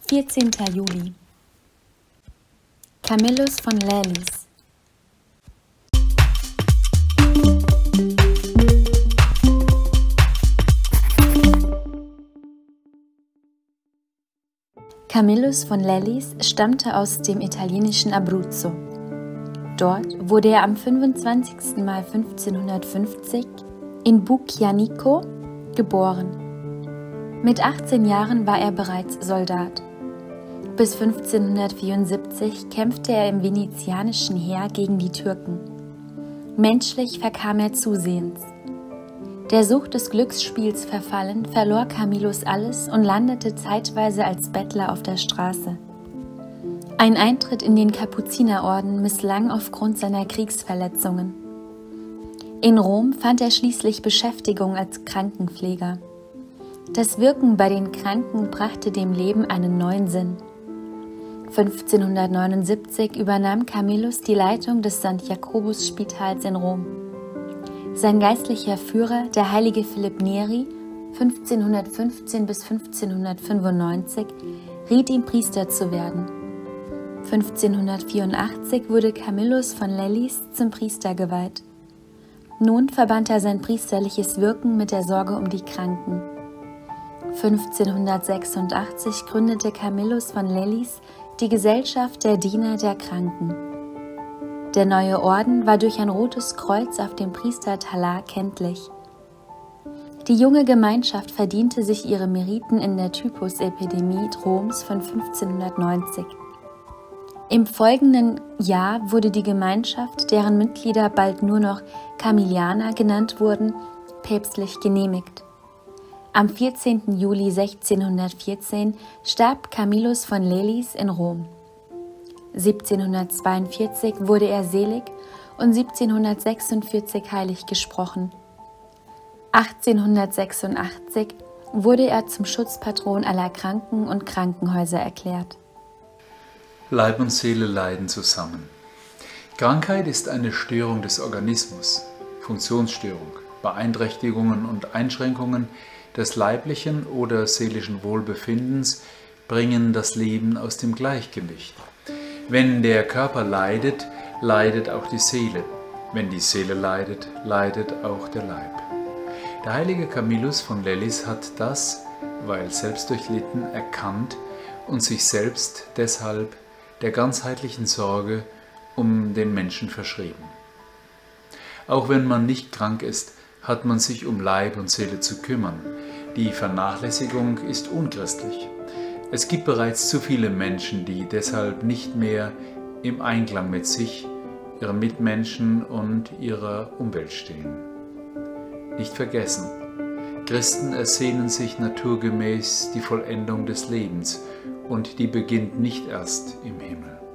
14. Juli. Camillus von Laelisz. Camillus von Laelisz stammte aus dem italienischen Abruzzo. Dort wurde er am 25. Mai 1550 in Buccianico geboren. Mit 18 Jahren war er bereits Soldat. Bis 1574 kämpfte er im venezianischen Heer gegen die Türken. Menschlich verkam er zusehends. Der Sucht des Glücksspiels verfallen, verlor Camillus alles und landete zeitweise als Bettler auf der Straße. Ein Eintritt in den Kapuzinerorden misslang aufgrund seiner Kriegsverletzungen. In Rom fand er schließlich Beschäftigung als Krankenpfleger. Das Wirken bei den Kranken brachte dem Leben einen neuen Sinn. 1579 übernahm Camillus die Leitung des St. Jakobus-Spitals in Rom. Sein geistlicher Führer, der heilige Philipp Neri, 1515 bis 1595, riet ihm, Priester zu werden. 1584 wurde Camillus von Laelisz zum Priester geweiht. Nun verband er sein priesterliches Wirken mit der Sorge um die Kranken. 1586 gründete Camillus von Laelisz die Gesellschaft der Diener der Kranken. Der neue Orden war durch ein rotes Kreuz auf dem Priestertalar kenntlich. Die junge Gemeinschaft verdiente sich ihre Meriten in der Typhusepidemie Roms von 1590. Im folgenden Jahr wurde die Gemeinschaft, deren Mitglieder bald nur noch Camillianer genannt wurden, päpstlich genehmigt. Am 14. Juli 1614 starb Camillus von Laelisz in Rom. 1742 wurde er selig und 1746 heilig gesprochen. 1886 wurde er zum Schutzpatron aller Kranken und Krankenhäuser erklärt. Leib und Seele leiden zusammen. Krankheit ist eine Störung des Organismus, Funktionsstörung, Beeinträchtigungen und Einschränkungen des leiblichen oder seelischen Wohlbefindens bringen das Leben aus dem Gleichgewicht. Wenn der Körper leidet, leidet auch die Seele. Wenn die Seele leidet, leidet auch der Leib. Der heilige Camillus von Laelisz hat das, weil selbst durchlitten, erkannt und sich selbst deshalb der ganzheitlichen Sorge um den Menschen verschrieben. Auch wenn man nicht krank ist, hat man sich um Leib und Seele zu kümmern. Die Vernachlässigung ist unchristlich. Es gibt bereits zu viele Menschen, die deshalb nicht mehr im Einklang mit sich, ihren Mitmenschen und ihrer Umwelt stehen. Nicht vergessen, Christen ersehnen sich naturgemäß die Vollendung des Lebens und die beginnt nicht erst im Himmel.